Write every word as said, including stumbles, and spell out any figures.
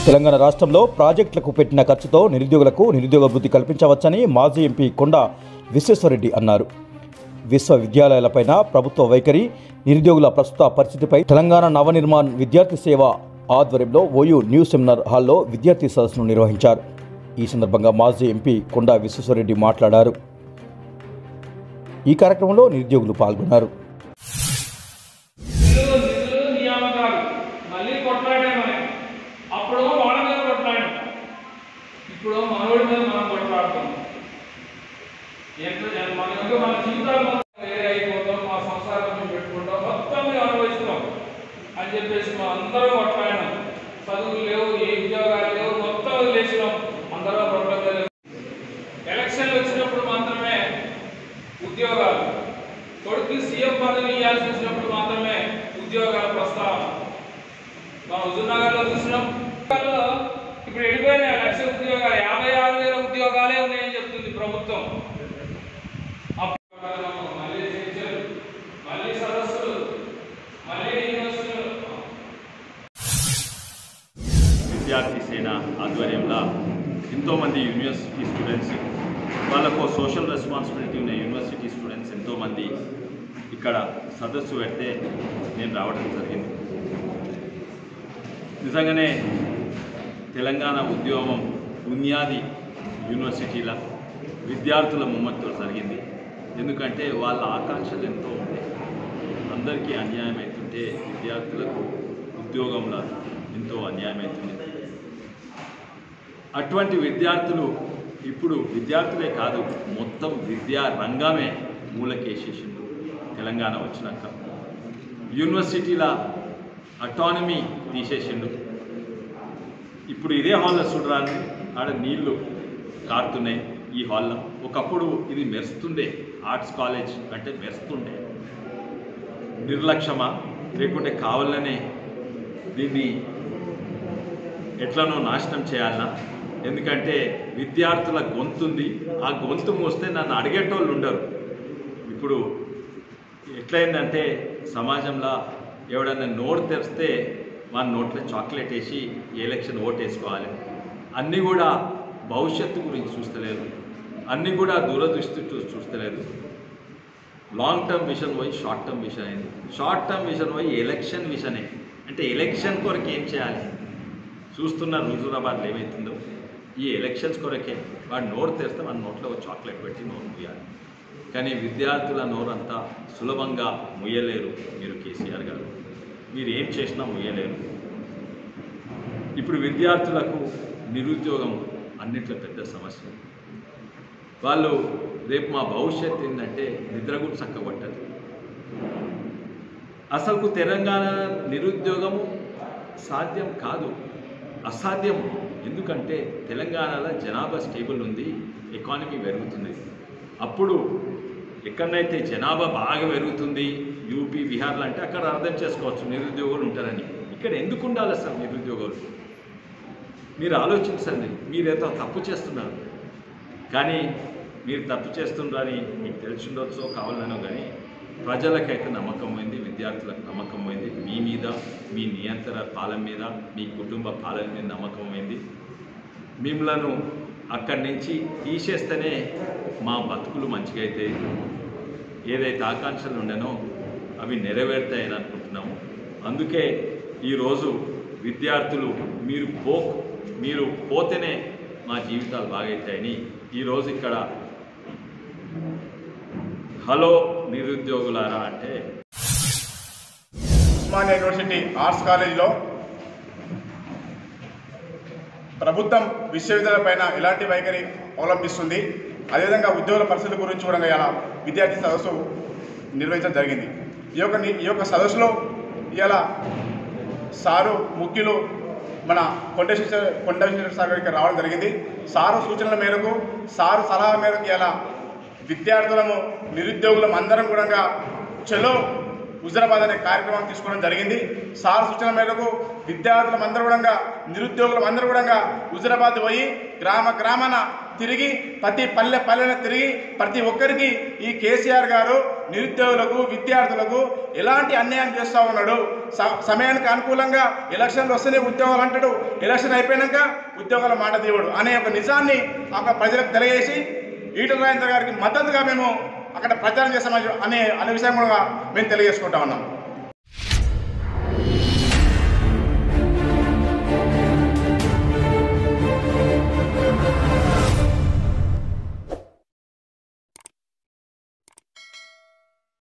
తెలంగాణ రాష్ట్రంలో ప్రాజెక్టులకు పెట్టిన ఖర్చుతో నిరుద్యోగులకు నిరుద్యోగ వృత్తి కల్పించవచ్చని మాజీ ఎంపీ కొండా విశ్వేశ్వరరెడ్డి అన్నారు. విశ్వవిద్యాలయాలపైన ప్రభుత్వ వైఖరి, నిరుద్యోగుల ప్రస్తుత పరిస్థితిపై తెలంగాణ నవనిర్మాణ్ విద్యార్థి సేవ ఆధ్వర్యంలో ఓయూ న్యూ సెమినార్ హాల్లో విద్యార్థి సదస్సును నిర్వహించారు. ఈ సందర్భంగా మాజీ ఎంపీ కొండా విశ్వేశ్వరరెడ్డి మాట్లాడారు. ఈ కార్యక్రమంలో నిరుద్యోగులు పాల్గొన్నారు. అప్పుడు వాళ్ళ మీద కొట్లాడాం, ఇప్పుడు మనోడి మీద మనం కొట్లాడుతాం. మన యొక్క మన జీవితాలు వేరే అయిపోతాం, మా సంసారం మేము పెట్టుకుంటాం, మొత్తం మేము అనుభవిస్తున్నాం అని చెప్పేసి మనం అందరం కొట్లాడినాం. చదువులు లేవు, ఏ ఉద్యోగాలు లేవు, మొత్తం వదిలేసినాం. అందరం కొట్లాడలేదు. ఎలక్షన్లు వచ్చినప్పుడు మాత్రమే ఉద్యోగాలు, కొడుకు సీఎం పదవి ఇవ్వాల్సి వచ్చినప్పుడు మాత్రమే ఉద్యోగాల ప్రస్తావన. మనం హుజూర్నగర్లో చూసినాం. ఇప్పుడు వెళ్ళిపోయిన లక్ష ఉద్యోగాలు యాభై ఆరు వేల ఉద్యోగాలే ఉన్నాయని చెప్తుంది ప్రభుత్వం. మళ్ళీ చర్చలు, మళ్ళీ సదస్సులు, మళ్ళీ యూనివర్సిటీలు. విద్యార్థి సేన ఆధ్వర్యంలో ఎంతోమంది యూనివర్సిటీ స్టూడెంట్స్, వాళ్ళకు సోషల్ రెస్పాన్సిబిలిటీ ఉన్న యూనివర్సిటీ స్టూడెంట్స్ ఎంతోమంది ఇక్కడ సదస్సు పెడితే నేను రావడం జరిగింది. నిజంగానే తెలంగాణ ఉద్యమం బునియాది యూనివర్సిటీల విద్యార్థుల ముమ్మతో జరిగింది. ఎందుకంటే వాళ్ళ ఆకాంక్షలు ఎంతో ఉంటాయి. అందరికీ అన్యాయం అవుతుంటే విద్యార్థులకు ఉద్యోగంలో ఎంతో అన్యాయం అవుతుంది. అటువంటి విద్యార్థులు ఇప్పుడు విద్యార్థులే కాదు, మొత్తం విద్యా రంగమే మూలకేసేసింది. తెలంగాణ వచ్చినాక యూనివర్సిటీల అటానమీ తీసేసిండు. ఇప్పుడు ఇదే హాల్లో చూడరాని ఆడ నీళ్లు కారుతున్నాయి. ఈ హాల్లో ఒకప్పుడు ఇది మెరుస్తుండే, ఆర్ట్స్ కాలేజ్ అంటే మెరుస్తుండే. నిర్లక్ష్యమా లేకుంటే కావాలనే దీన్ని ఎట్లనో నాశనం చేయాలన్నా? ఎందుకంటే విద్యార్థుల గొంతుంది, ఆ గొంతు మూస్తే నన్ను అడిగేటోళ్ళు ఉండరు. ఇప్పుడు ఎట్లయిందంటే సమాజంలో ఎవడన్నా నోరు తెరిస్తే మన నోట్లో చాక్లెట్ వేసి ఎలక్షన్ ఓటు వేసుకోవాలి. అన్నీ కూడా భవిష్యత్తు గురించి చూస్తలేదు, అన్నీ కూడా దూరదృష్టి చూస్తలేదు. లాంగ్ టర్మ్ విజన్ పోయి షార్ట్ టర్మ్ విజన్ అయింది, షార్ట్ టర్మ్ విజన్ పోయి ఎలక్షన్ విజనే. అంటే ఎలక్షన్ కొరకు ఏం చేయాలి చూస్తున్న హుజూరాబాద్లో ఏమవుతుందో ఈ ఎలక్షన్స్ కొరకే. వాడు నోరు తెరిస్తే మన నోట్లో చాక్లెట్ పెట్టి నోరు ముయ్యాలి. కానీ విద్యార్థుల నోరంతా సులభంగా ముయ్యలేరు మీరు కేసీఆర్ గారు. మీరు ఏం చేసినా ముయ్యలేరు. ఇప్పుడు విద్యార్థులకు నిరుద్యోగం అన్నిట్లో పెద్ద సమస్య. వాళ్ళు రేపు మా భవిష్యత్తు ఏంటంటే నిద్ర కూడా చక్కబట్టదు. అసలు తెలంగాణ నిరుద్యోగము సాధ్యం కాదు, అసాధ్యం. ఎందుకంటే తెలంగాణలో జనాభా స్టేబుల్ ఉంది, ఎకానమీ పెరుగుతుంది. అప్పుడు ఎక్కడైతే జనాభా బాగా పెరుగుతుంది, యూపీ బీహార్లో అంటే అక్కడ అర్థం చేసుకోవచ్చు నిరుద్యోగులు ఉంటారని. ఇక్కడ ఎందుకు ఉండాలి సార్ నిరుద్యోగులు? మీరు ఆలోచించండి. మీరేదో తప్పు చేస్తున్నారు, కానీ మీరు తప్పు చేస్తున్నారని మీకు తెలిసి ఉండొచ్చో కావాలనో, కానీ ప్రజలకైతే నమ్మకం పోయింది, విద్యార్థులకు నమ్మకం పోయింది. మీ మీద, మీ నియంత్రణ పాలన మీద, మీ కుటుంబ పాలన మీద నమ్మకం పోయింది. మిమ్మలను అక్కడి నుంచి తీసేస్తేనే మా బతుకులు మంచిగా అయితే, ఏదైతే ఆకాంక్షలు ఉండనో అవి నెరవేరుతాయని అనుకుంటున్నాము. అందుకే ఈరోజు విద్యార్థులు మీరు పో మీరు పోతేనే మా జీవితాలు బాగవుతాయని ఈరోజు ఇక్కడ హలో నిరుద్యోగులారా అంటే ఉస్మానియా యూనివర్సిటీ ఆర్ట్స్ కాలేజీలో ప్రభుత్వం విశ్వవిద్యాలయాల పైన ఎలాంటి వైఖరి అవలంబిస్తుంది, అదేవిధంగా ఉద్యోగుల పరిస్థితుల గురించి కూడా ఇలా విద్యార్థి సదస్సు నిర్వహించడం జరిగింది. ఈ యొక్క ఈ యొక్క సదస్సులో ఇలా సారు ముఖ్యులు మన కొండ కొండ విశ్వేశ్వర సార్ గారికి రావడం జరిగింది. సారు సూచనల మేరకు, సారు సలహా మేరకు ఇలా విద్యార్థులము నిరుద్యోగులం అందరం కూడా చలో హుజూరాబాద్ అనే కార్యక్రమం తీసుకోవడం జరిగింది. సార్ సూచన మేరకు విద్యార్థులం అందరూ కూడా నిరుద్యోగులం అందరూ కూడా హుజూరాబాద్ పోయి గ్రామ గ్రామాన తిరిగి ప్రతి పల్లె పల్లెన తిరిగి ప్రతి ఒక్కరికి ఈ కేసీఆర్ గారు నిరుద్యోగులకు విద్యార్థులకు ఎలాంటి అన్యాయం చేస్తూ ఉన్నాడు. స సమయానికి అనుకూలంగా ఎలక్షన్లు వస్తేనే ఉద్యోగాలు అంటాడు, ఎలక్షన్ అయిపోయాక ఉద్యోగాల మాట దేవుడు అనే ఒక నిజాన్ని అక్కడ ప్రజలకు తెలియజేసి ఈటల రాజేందర్ గారికి మద్దతుగా మేము అక్కడ ప్రచారం చేస్తామని అనే అనే విషయం కూడా మేము తెలియజేసుకుంటా ఉన్నాం.